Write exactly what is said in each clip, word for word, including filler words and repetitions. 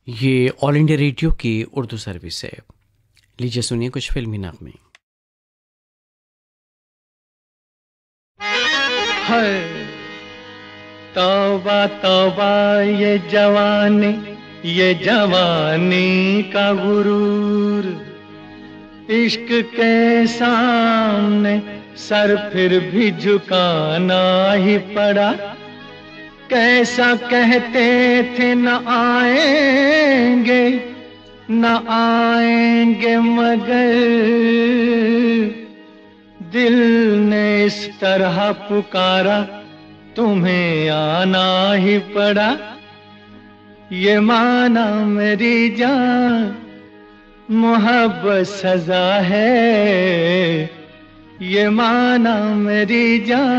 ये all India radio की Urdu service है। लीजिए सुनिए कुछ फिल्मी नगमे। हाय तौबा तौबा ये जवानी, ये जवानी का गुरूर, इश्क के सामने सर फिर भी झुकाना ही पड़ा। कैसा कहते थे न आएंगे न आएंगे, मगर दिल ने इस तरह पुकारा, तुम्हें आना ही पड़ा। ये माना मेरी जान मोहब्बत सजा है, ये माना मेरी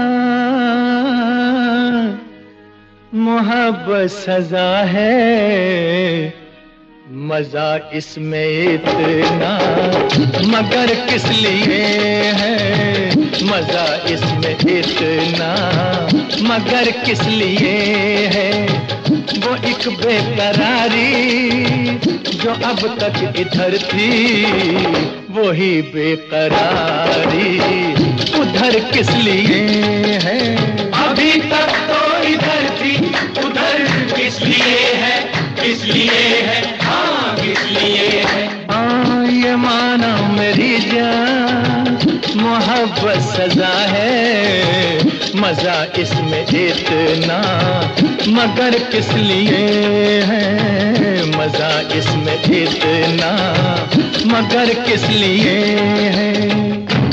जान मोहब्बत सजा है। मजा इसमें इतना मगर किस लिए है, मजा इसमें इतना मगर किस लिए है। वो एक बेकरारी जो अब तक इधर थी, वही बेकरारी उधर किस लिए है। अभी तक तो इधर थी, उधर किस लिए है, किस लिए है, हाँ किस लिए है। हाँ ये माना मेरी जान मोहब्बत सजा है, मजा इसमें इतना मगर किस लिए है। मजा इसमें इतना मगर किस लिए है।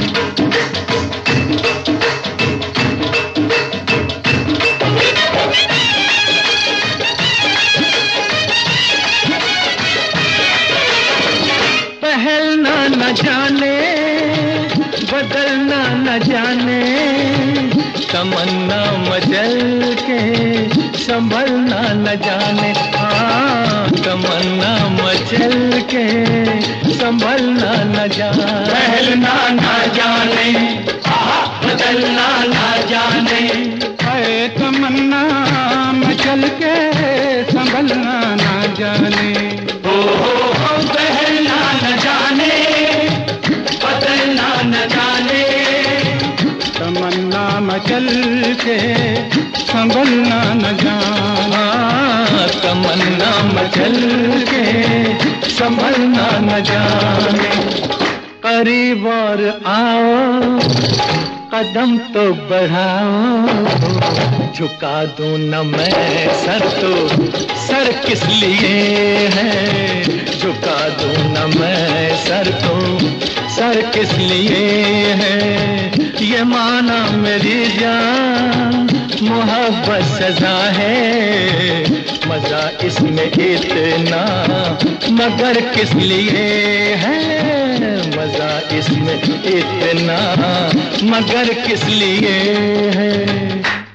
पहलना न जाने बदलना न जाने, तमन्ना मचल के संभलना न जाने। हाँ तमन्ना मचल के संभलना न जाने। पहलना न जाने बदलना न जाने, है तमन्ना मचल के संभलना न जाने। ओ हो पहलना न जाने बदलना न जाने, तमन्ना मचल के संभलना न जाना। तमन्ना मचल के संभलना न जाने। करीब और आओ कदम तो बढ़ाओ, झुका दूं न मैं सर तो सर किस लिए है। झुका दूं न मैं सर तो सर किस लिए है। ये माना मेरी जान मोहब्बत सजा है, मजा इसमें इतना मगर किस लिए है। मजा इसमें इतना मगर किस लिए है।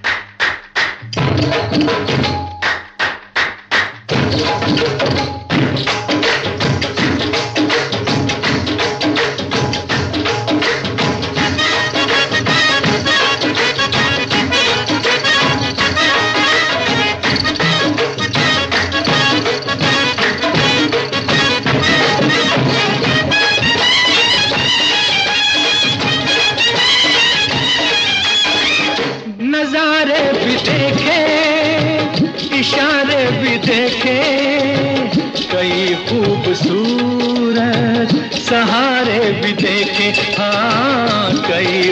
नजारे भी देखे इशारे भी देखे, कई खूबसूरत सहारे भी देखे। हाँ कई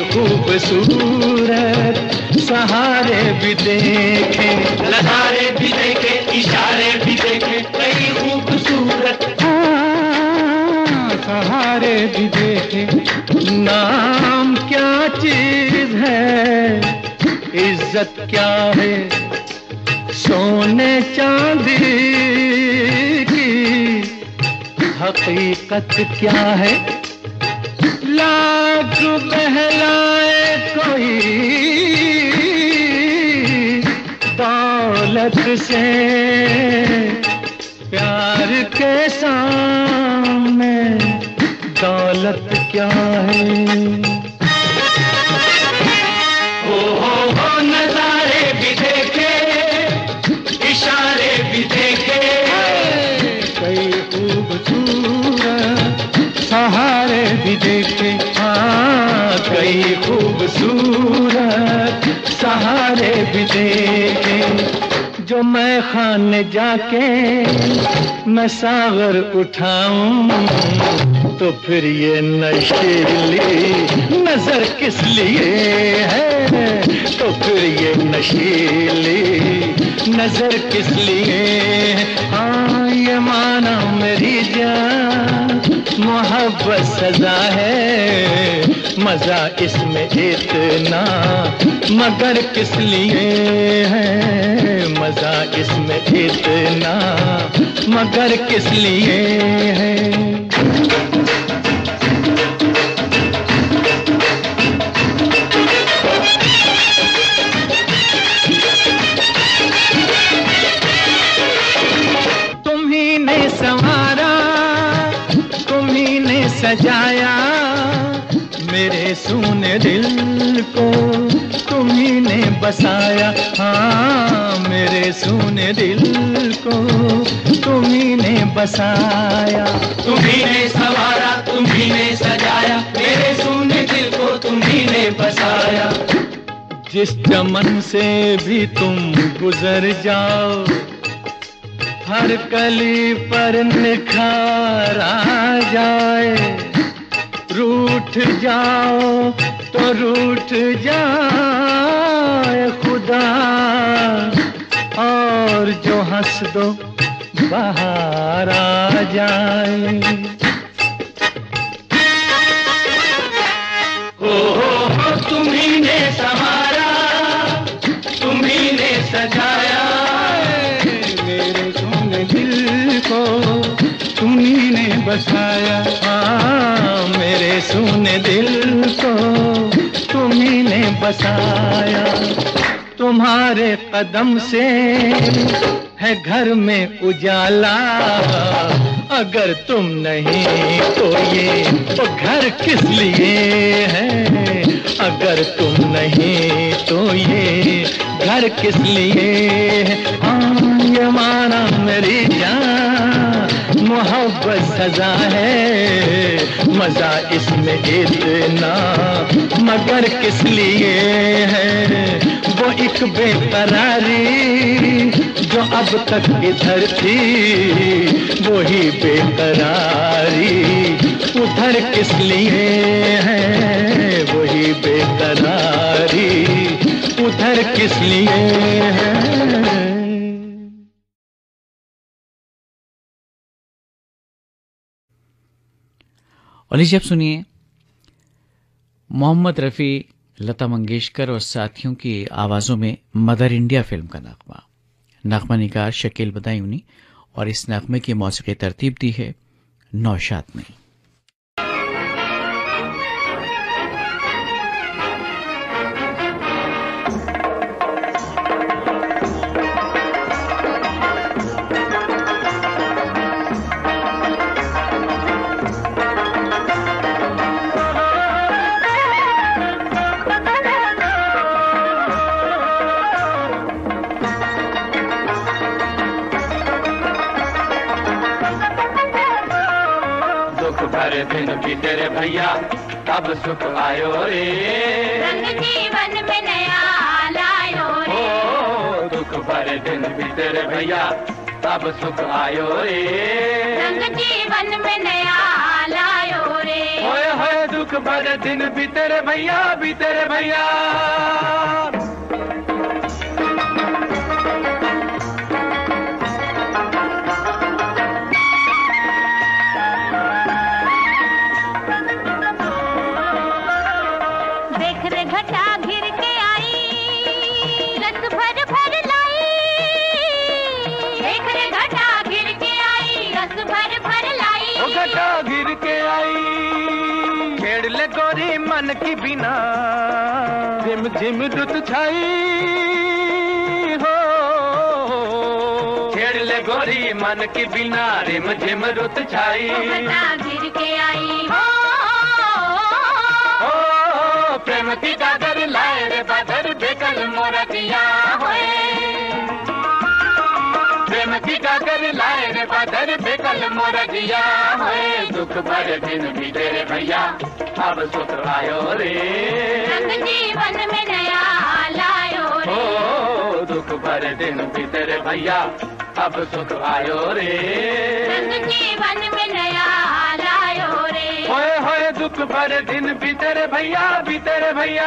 खूबसूरत सहारे भी देखे। नजारे भी देखे इशारे भी देखे, कई खूबसूरत सहारे भी देखे। नाम क्या चीज है, इज्जत क्या है, सोने चांदी की हकीकत क्या है। लाख बहलाए कोई दौलत से, प्यार के सामने दौलत क्या है। ओ हो हो नजारे भी देखे इशारे भी देखे, मैं खाने जाके मैं सागर उठाऊं तो फिर ये नशीली नजर किस लिए है, तो फिर ये नशीली नजर किस लिए है। हाँ ये माना मेरी जान मोहब्बत सजा है, मजा इसमें इतना मगर किस लिए है, मजा इसमें इतना मगर किस लिए है। तुम्ही ने संवारा, तुम्ही ने सजाया मेरे सूने दिल को, तुम्ही ने बसाया। हाँ मेरे सूने दिल को तुम्ही ने बसाया। तुम्ही ने संवारा, तुम्ही ने सजाया मेरे सूने दिल को तुम्ही ने बसाया। जिस चमन से भी तुम गुजर जाओ हर कली पर निखार आ जाए, रूठ जाओ तो रूठ जाए खुदा, और जो हंस दो बाहर आ जाए। हो हो हो तुम्ही ने संवारा, तुम्ही ने सजाया मेरे सोने दिल को तुम्ही ने बसाया। हाँ मेरे सोने दिल को तुम्ही ने बसाया। तुम्हारे कदम से है घर में उजाला, अगर तुम नहीं तो ये तो घर किस लिए है, अगर तुम नहीं तो ये घर किस लिए है। हाँ ये माना मेरी जान मोहब्बत सजा है, मजा इसमें इतना मगर किस लिए है। वो एक बेकरारी जो अब तक इधर थी, वो ही बेकरारी उधर किस लिए है, वो ही बेकरारी उधर किस लिए है। और लीजिए अब सुनिए मोहम्मद रफ़ी, लता मंगेशकर और साथियों की आवाज़ों में मदर इंडिया फिल्म का नगमा। नगमा निगार शकील बदायूनी और इस नगमे की मौसीकी तरतीब दी है नौशाद ने। दिन भी तेरे भैया तब सुख आयो रे, रंग जीवन में नया लायो रे। ओ दुख भरे दिन भी तेरे भैया तब सुख आयो रे, रंग जीवन में नया लायो रे। होए होए दुख भरे दिन भी तेरे भैया भी तेरे भैया। मन की बिना झिम झिम रुत छाई हो, छेड़ ले गोरी मन की बिना रिम झिम रुत छाई। गिर के आई हो, हो प्रेम की गागर लाए रे बादर बेकल मोरा दिया होए, प्रेम की गागर लाए रे बादर बेकल मोरा दिया होए। दुख भरे दिन भी तेरे भैया अब सुख आयो रे, रंग जीवन में नया लायो रे। ओ दुख भरे दिन भी तेरे भैया अब सुख आयो रे, रंग जीवन में नया लायो रे। होए होए दुख भरे दिन भी तेरे भैया, भी तेरे भैया।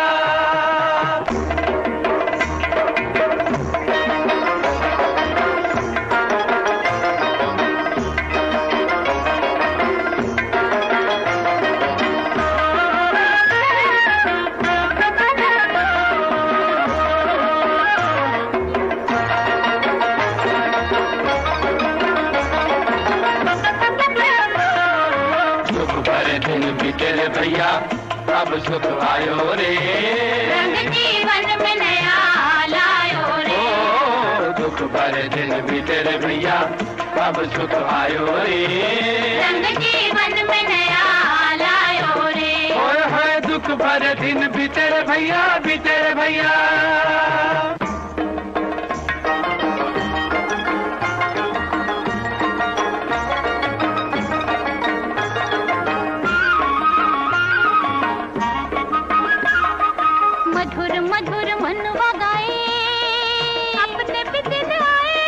तेरे भैया अब सुख आयो रे, रंग जीवन में नया लायो रे। ओ दुख भरे दिन भी तेरे भैया अब सुख आयो रे, रंग जीवन में नया लायो रे। ओए होए दुख भरे दिन भी तेरे भैया, भी तेरे भैया। मधुर मधुर मनवा गाए अपने भी दिन आए,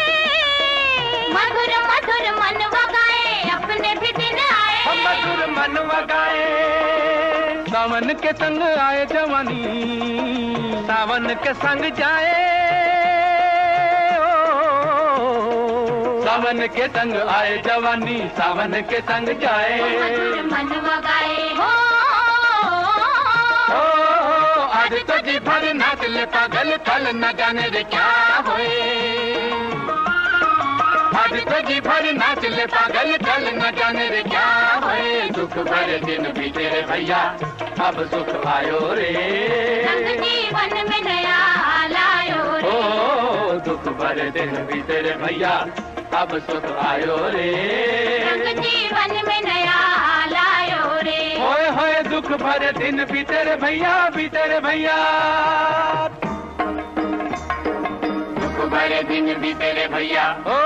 मधुर मधुर मनवा गाए अपने भी दिन आए। मधुर मनवा गाए सावन के संग आए जवानी, सावन के संग जाए, ओ सावन के संग आए जवानी, सावन के संग जाए। मधुर मनवा गाए हो आज तो जी भर नाच ले पागल फल न जाने रे क्या होए, आज तो जी भर नाच ले पागल फल न जाने रे क्या होए। दुख भरे दिन भी तेरे भैया अब सुख आयो रे, रंग जीवन में नया लायो रे। ओ दुख भरे दिन भी तेरे भैया अब सुख आयो रे, रंग जीवन में नया लायो रे। होए होए दुख भरे दिन भी तेरे भैया, भी तेरे भैया। दुख भरे दिन भी तेरे भैया, ओ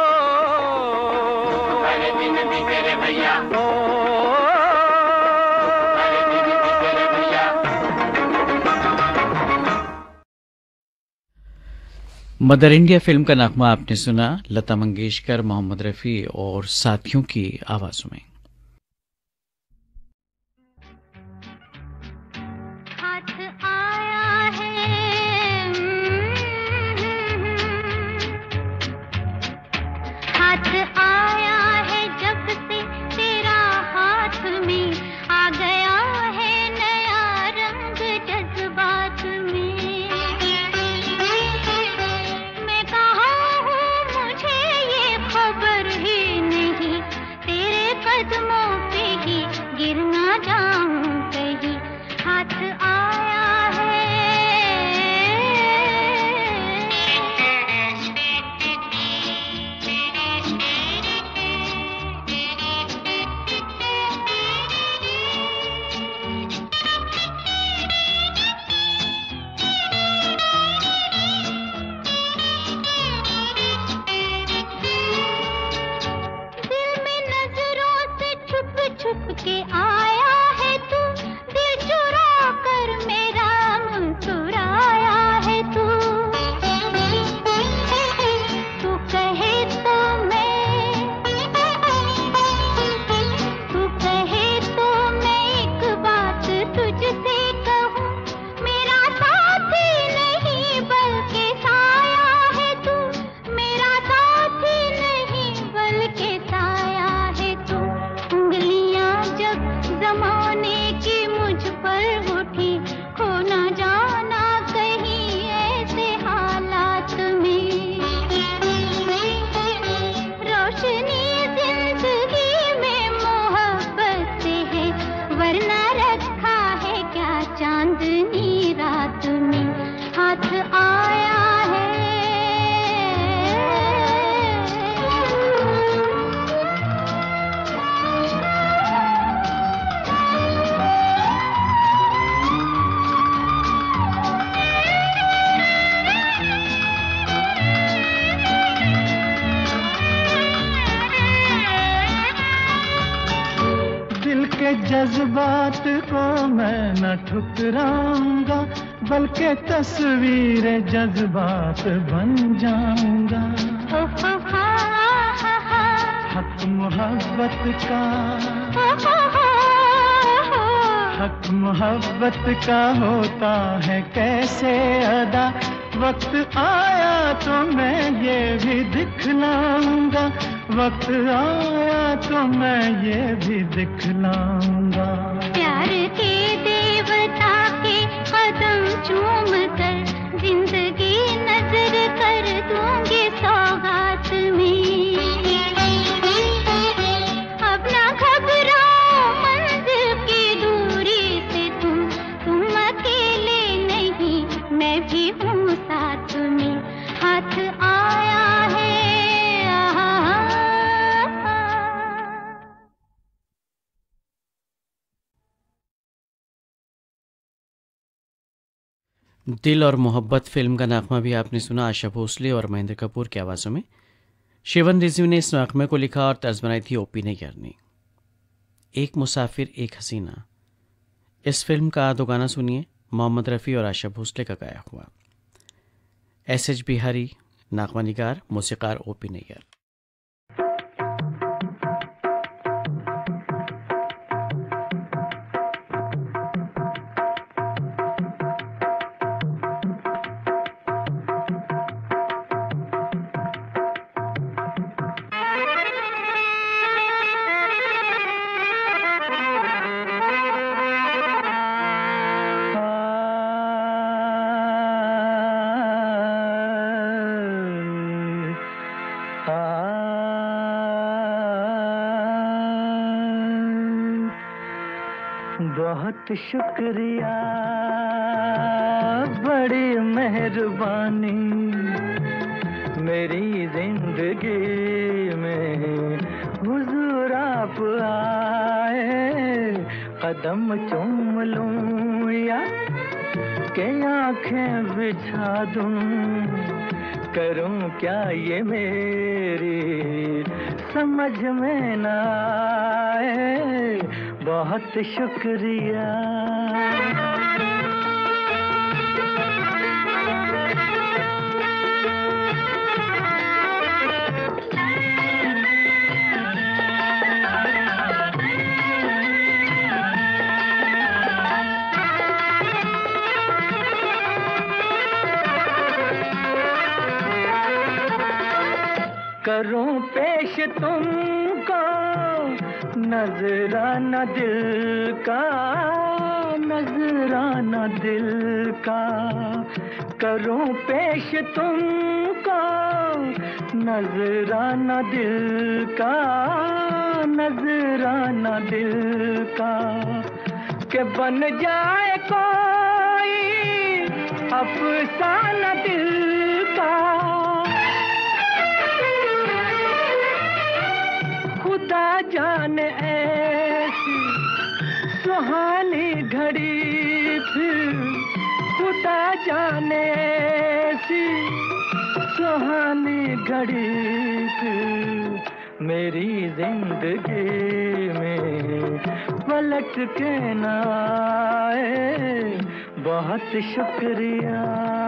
दुख भरे दिन भी तेरे भैया, ओ दुख भरे दिन भी तेरे भैया। मदर इंडिया फिल्म का नगमा आपने सुना, लता मंगेशकर, मोहम्मद रफी और साथियों की आवाजों में। हाथ आया है जब से तेरा हाथ में आ गया है नया रंग जज्बात में। मैं कहाँ हूँ मुझे ये खबर ही नहीं, तेरे कदमों पे ही गिर ना जाऊं कहीं। हाथ आया है छुप के आया है तू, दिल चुरा कर मेरा मुस्कुराया है तू। तू कहे तो मैं, तू कहे तो मैं एक बात तुझसे कहूँ, मेरा साथी नहीं बल्कि साया है तू, मेरा साथी नहीं बल्कि साया है तू। जब जमाने की मुझ पर उठी, खो ना जाना कहीं ऐसे हालात में। रोशनी जिंदगी में मोहब्बत से है, वरना रखा है क्या चांदनी रात में। हाथ आया है जज्बात को मैं न ठुकराऊंगा, बल्कि तस्वीर जज्बात बन जाऊंगा। हक मोहब्बत का, हक मोहब्बत का होता है कैसे अदा, वक्त आया तो मैं ये भी दिखलाऊंगा, वक्त आया तो मैं ये भी दिखलाऊंगा। प्यार के देवता के कदम चूम कर जिंदगी नजर कर दूंगी सौगात में। अब ना घबराओ मंजिल की दूरी से तुम, तुम अकेले नहीं मैं भी हूँ साथ में, हाथ आया है। दिल और मोहब्बत फिल्म का नगमा भी आपने सुना आशा भोसले और महेंद्र कपूर की आवाज़ों में। शिवन रिजवी ने इस नगमे को लिखा और तर्ज बनाई थी ओपी नैयर ने। एक मुसाफिर एक हसीना, इस फिल्म का दो गाना सुनिए, मोहम्मद रफ़ी और आशा भोसले का गाया हुआ। एस एच बिहारी नगमा निगार, मौसीकार ओपी नैयर। बहुत शुक्रिया, बड़ी मेहरबानी, मेरी जिंदगी में हुजूर आप आए, कदम चूम लूं या के आंखें बिछा दूं, करूं क्या ये मेरी समझ में ना आए, बहुत शुक्रिया। करूं पेश तुमको नजराना दिल का, नजराना दिल का, करूं पेश तुमको नजराना दिल का, नजराना दिल का, के बन जाए कोई अफसाना दिल का, खुदा जाने ऐसी सुहानी घड़ी फिर, खुदा जाने ऐसी सुहानी घड़ी फिर, मेरी जिंदगी में पलट के न आए, बहुत शुक्रिया,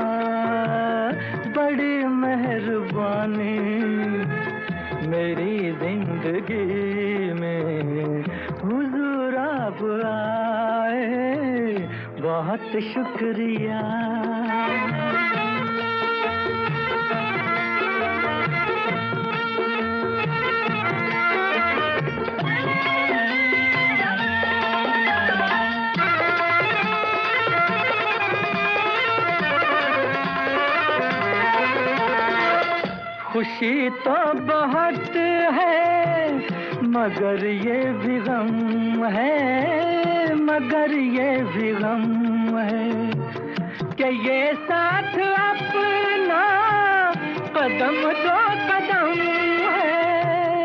बड़ी मेहरबानी, मेरी जिंदगी में हुजूर आप आए, बहुत शुक्रिया। खुशी तो बहुत है मगर ये भी गम है, मगर ये भी गम है कि ये साथ अपना कदम दो कदम है,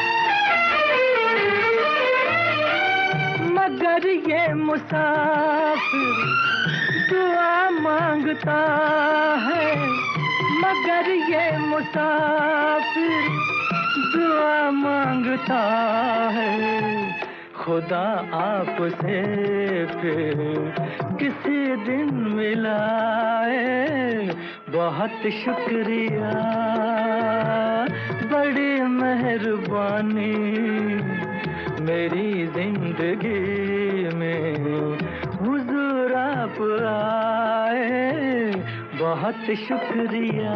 मगर ये मुसाफिर दुआ मांगता है, मगर ये मुसाफिर दुआ मांगता है, खुदा आपसे फिर किसी दिन मिलाए, बहुत शुक्रिया, बड़ी मेहरबानी, मेरी जिंदगी में हुजूर आप आए, बहुत शुक्रिया।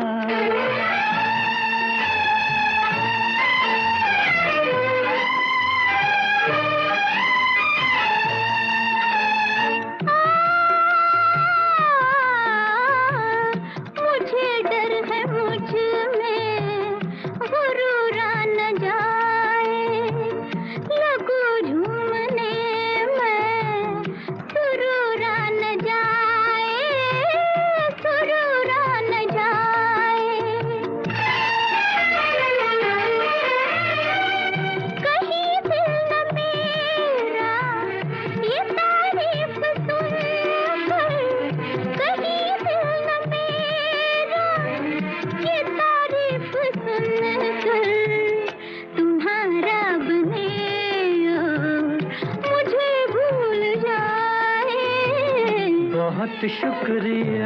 बहुत शुक्रिया,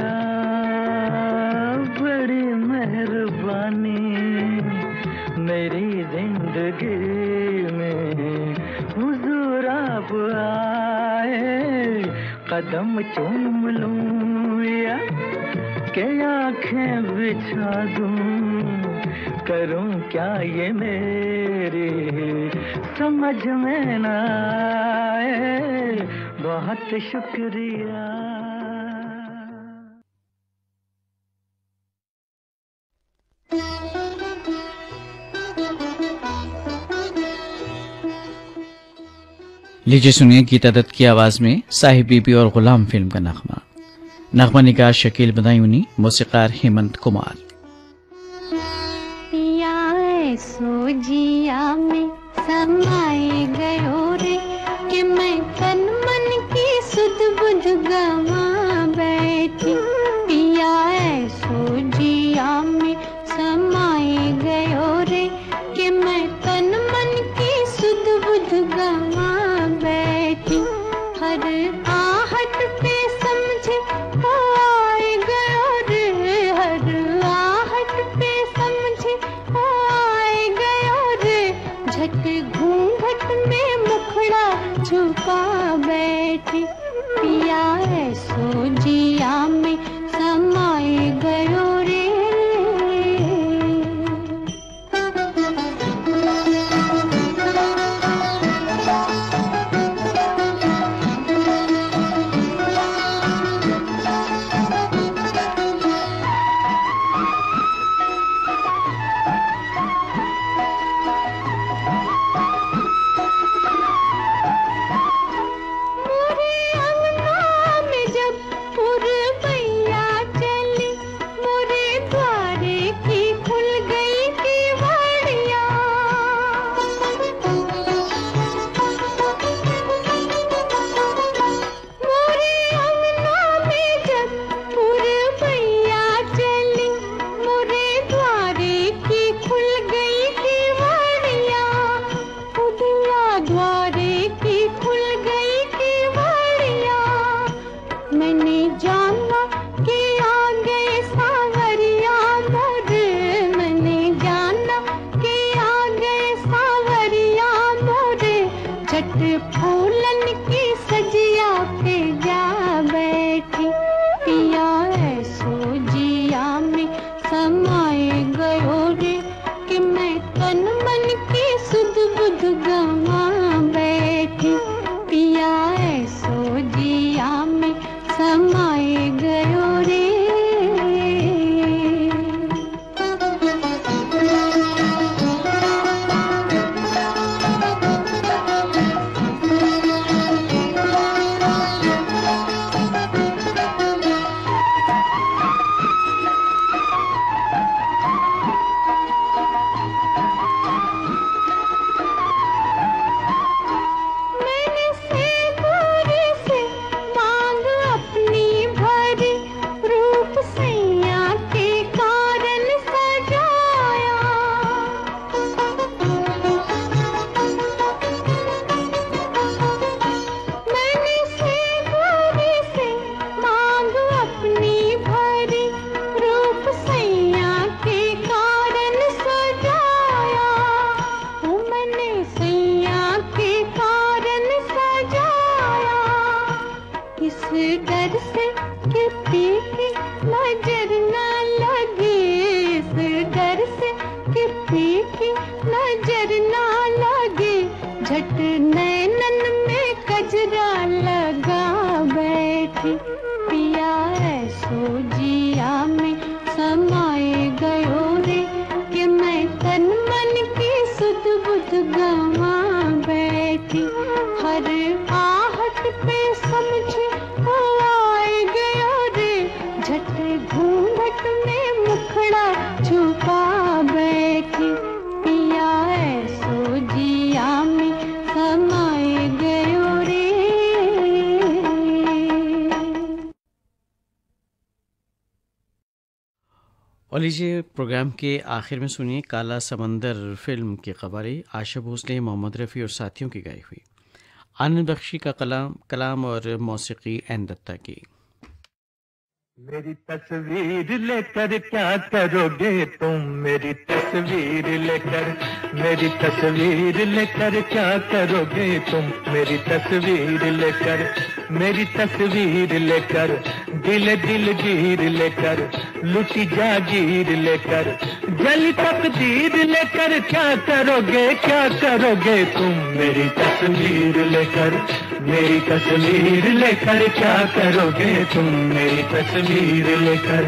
बड़ी मेहरबानी, मेरी जिंदगी में हुजूर आप आए, कदम चूम लूं या के आंखें बिछा दूं, करूं क्या ये मेरी समझ में ना आए, बहुत शुक्रिया। लीजिए सुनिए गीता दत्त की आवाज में साहिब बीबी और गुलाम फिल्म का नगमा। नगमा निगार शकील बदायूनी, मौसीकार हेमंत कुमार। पिया सो जिया में समाए गयो रे, कि मैं तन मन की सुध बुध गवा बैठी, पिया सो जिया में समाए गयो रे, कि मैं तन मन की सुध बुध गवा बैठी, हर आहट पे समझे हो आए गयो रे, हर आहट पे समझे हो आए गयो रे, झट घूंघट में मुखड़ा छुपा बैठी, पिया सो जिया में समाए गयो रे। अपनी झट नैनन में कजरा लगा बैठी, पिया ऐसो जिया में समाए गयो रे कि मैं तन मन की सुध बुध गवा बैठी। हर आहट पे समझे ओ आए गयो रे, झट घूंघट में मुखड़ा छुपा बैठी, पिया ऐसो जिया में समाए गयो रे। और लीजिए प्रोग्राम के आखिर में सुनिए काला समंदर फिल्म की खबरें आशा भोसले, मोहम्मद रफ़ी और साथियों की गाई हुई। आनंद बख्शी का कलाम कलाम और मौसीकी एन दत्ता की। मेरी तस्वीर लेकर क्या करोगे तुम, मेरी तस्वीर लेकर, मेरी तस्वीर लेकर क्या करोगे तुम, मेरी तस्वीर लेकर, मेरी तस्वीर लेकर, दिल दिल गिर लेकर, लुटी जागीर लेकर, जली तकदीर लेकर क्या करोगे, क्या करोगे तुम, मेरी तस्वीर लेकर, मेरी तस्वीर लेकर क्या करोगे तुम, मेरी तस्वीर लेकर।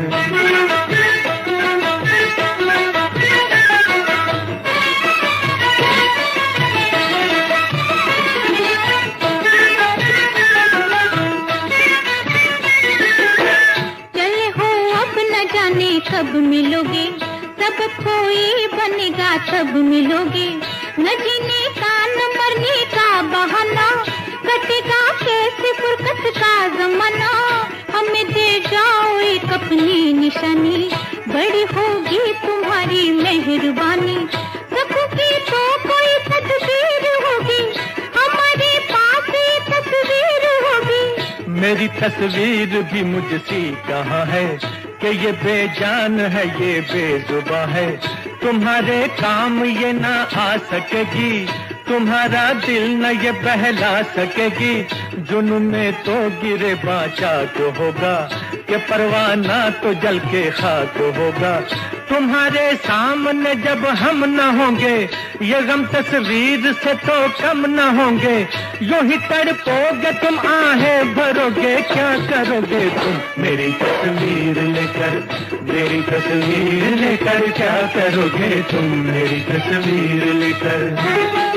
चले हो अब न जाने कब मिलोगे, सब कोई बनेगा तब मिलोगे, न जीने का न मरने का बहाना, कटेगा कैसे फुर्सत का जमाना, हमें दे जाओ एक अपनी निशानी, बड़ी होगी तुम्हारी मेहरबानी, सबकी तो कोई तस्वीर होगी, हमारे पास ये तस्वीर होगी। मेरी तस्वीर भी मुझसी कहाँ है कि ये बेजान है, ये बेजुबां है, तुम्हारे काम ये ना आ सकेगी, तुम्हारा दिल न ये बहला सकेगी, जुनून में तो गिरे बाचा तो होगा, कि परवाना तो जल के खाक होगा, तुम्हारे सामने जब हम न होंगे, ये गम तस्वीर से तो कम न होंगे, यूं ही तड़पोगे तुम आहें भरोगे, क्या करोगे तुम, मेरी तस्वीर लेकर, मेरी तस्वीर लेकर क्या करोगे तुम, मेरी तस्वीर लेकर।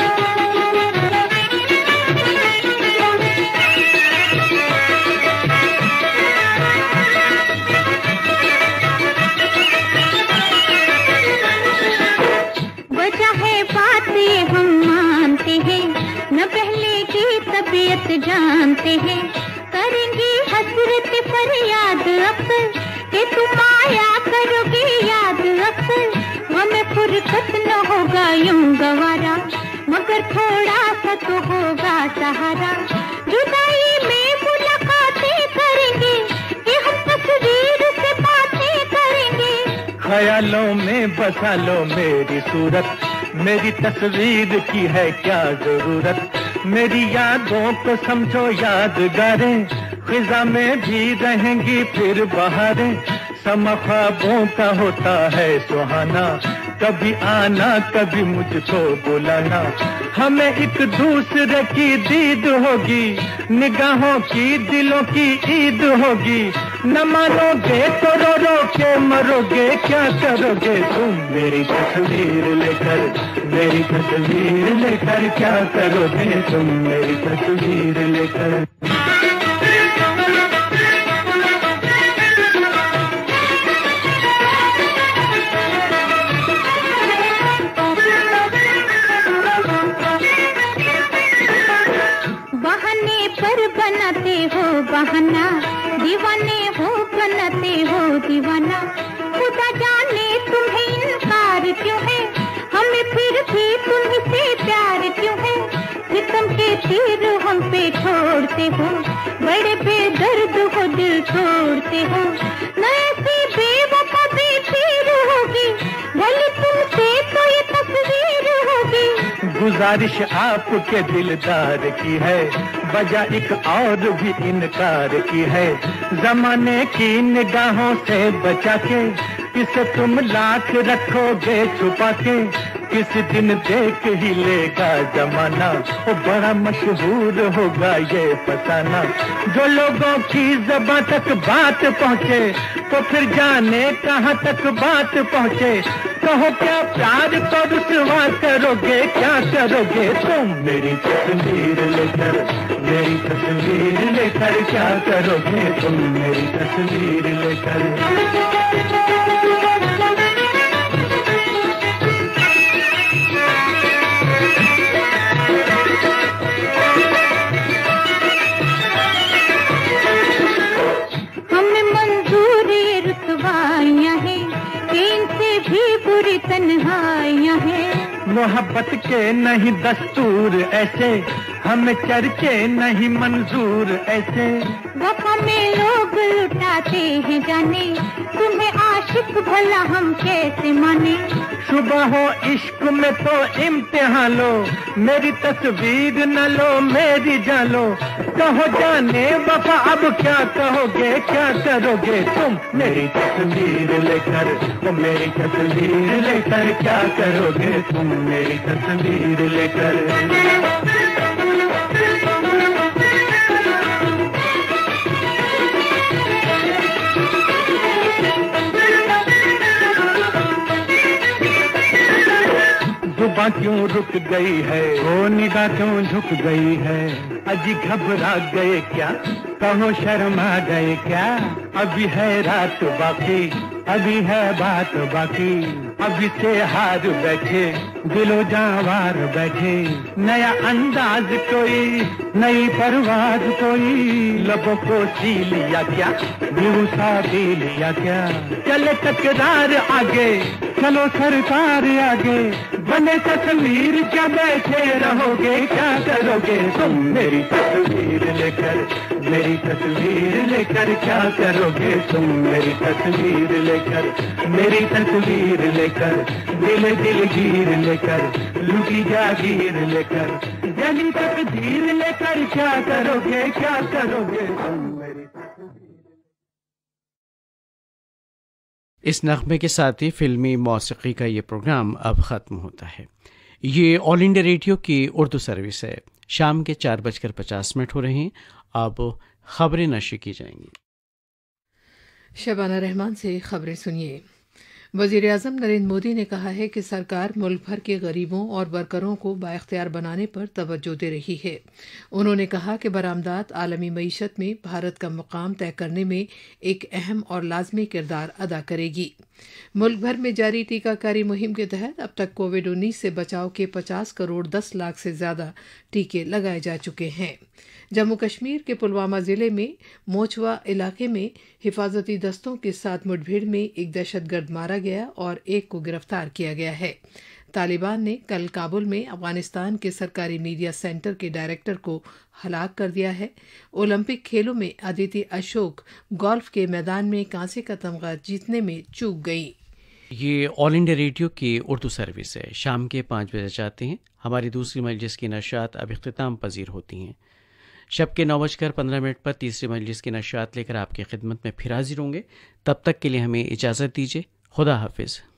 न पहले की तबीयत जानते हैं, करेंगे हसरत पर याद अक्सर, कि तुम आया करोगे याद अक्सर, हमें फुर्सत न होगा यूं गवारा, मगर थोड़ा सा तो होगा सहारा, जुदाई में मुलाकातें करेंगे, कि हम तस्वीर से बातें करेंगे, ख्यालों में बसा लो मेरी सूरत, मेरी तस्वीर की है क्या जरूरत, मेरी यादों को समझो यादगारें, खिजा में भी रहेंगी फिर बहारें, समा ख्वाबों का होता है सुहाना, कभी आना कभी मुझको बुलाना, हमें एक दूसरे की दीद होगी, निगाहों की दिलों की ईद होगी, न मानोगे तो रो रो के मरोगे, क्या करोगे तुम, मेरी तस्वीर लेकर, मेरी तस्वीर लेकर क्या करोगे तुम, मेरी तस्वीर लेकर। बनाते हो बहाना, दीवाने हो बनाते हो दीवाना, खुदा जाने तुम्हें इनकार क्यों है, हमें फिर भी तुमसे प्यार क्यों है, सितम के तीर हम पे छोड़ते हो, बड़े बेदर्द हो दिल छोड़ते हो, न ऐसी बेवफा बेफिर होगी, भले तुमसे तो ये तस्वीर होगी। गुजारिश आपके दिलदार की है, वजह एक और भी इनकार की है, जमाने की निगाहों से बचा के, इसे तुम लाख रखोगे छुपा के, किसी दिन देख ही लेगा जमाना, वो बड़ा मशहूर होगा ये फसाना। जो लोगों की ज़बां तक बात पहुँचे तो फिर जाने कहाँ तक बात पहुँचे। कहो क्या प्यार तो रुसवा करोगे, क्या करोगे तुम मेरी तस्वीर लेकर, मेरी तस्वीर लेकर क्या करोगे तुम मेरी तस्वीर लेकर। तन्हाइयां हैं मोहब्बत के नहीं दस्तूर ऐसे, हमें चर्चे नहीं मंजूर ऐसे। वफा में लोग लुटाते हैं जाने, तुम्हें आशिक भला हम कैसे माने। सुबह हो इश्क में तो इम्तिहान लो, मेरी तस्वीर न लो मेरी जान लो। कहो जाने वफा अब क्या कहोगे, क्या करोगे तुम मेरी तस्वीर लेकर, ओ मेरी तस्वीर लेकर क्या करोगे तुम मेरी तस्वीर लेकर। जुबां क्यों रुक गई है, वो निगाह क्यों झुक गई है। अजी घबरा गए क्या, कहो शर्मा गए क्या। अभी है रात बाकी, अभी है बात बाकी। अभी से हार बैठे दिलो जावार बैठे। नया अंदाज कोई, नई परवाज कोई। लबों को सी लिया क्या, दिल सा पी लिया क्या। चले तकरार आगे, चलो सरकार आगे। बने तस्वीर क्या बैठे रहोगे, क्या करोगे तुम मेरी तस्वीर लेकर, मेरी तस्वीर लेकर क्या करोगे तुम मेरी तस्वीर लेकर। मेरी तस्वीर लेकर, दिल दिल गिर लेकर, लुटी जागीर लेकर। जली तकदीर लेकर क्या करोगे, क्या करोगे तुम मेरी तस्वीर। इस नग़्मे के साथ ही फिल्मी मौसीक़ी का ये प्रोग्राम अब ख़त्म होता है। ये ऑल इंडिया रेडियो की उर्दू सर्विस है। शाम के चार बजकर पचास मिनट हो रहे हैं। अब खबरें नशर की जाएंगी। शबाना रहमान से खबरें सुनिए। वज़ीर आज़म नरेंद्र मोदी ने कहा है कि सरकार मुल्क भर के गरीबों और वर्करों को बाइख्तियार बनाने पर तवज्जो दे रही है। उन्होंने कहा कि बरामदात आलमी मईशत में भारत का मुकाम तय करने में एक अहम और लाजमी किरदार अदा करेगी। मुल्क भर में जारी टीकाकारी मुहिम के तहत अब तक कोविड उन्नीस से बचाव के पचास करोड़ दस लाख से ज़्यादा टीके लगाए जा चुके हैं। जम्मू कश्मीर के पुलवामा जिले में मोचवा इलाके में हिफाजती दस्तों के साथ मुठभेड़ में एक दहशतगर्द मारा गया और एक को गिरफ्तार किया गया है। तालिबान ने कल काबुल में अफगानिस्तान के सरकारी मीडिया सेंटर के डायरेक्टर को हलाक कर दिया है। ओलंपिक खेलों में अदिति अशोक गोल्फ के मैदान में कांसे का तमगा जीतने में चूक गई। ये ऑल इंडिया रेडियो की उर्दू सर्विस है। शाम के पाँच बजे जाते हैं। हमारी दूसरी मजलिस की नशात अब इख्तिताम पजीर होती हैं। शब के नौ बजकर पंद्रह मिनट पर तीसरी मजलिस की नशात लेकर आपकी खिदमत में फिर हाजिर होंगे। तब तक के लिए हमें इजाज़त दीजिए। खुदा हाफिज़।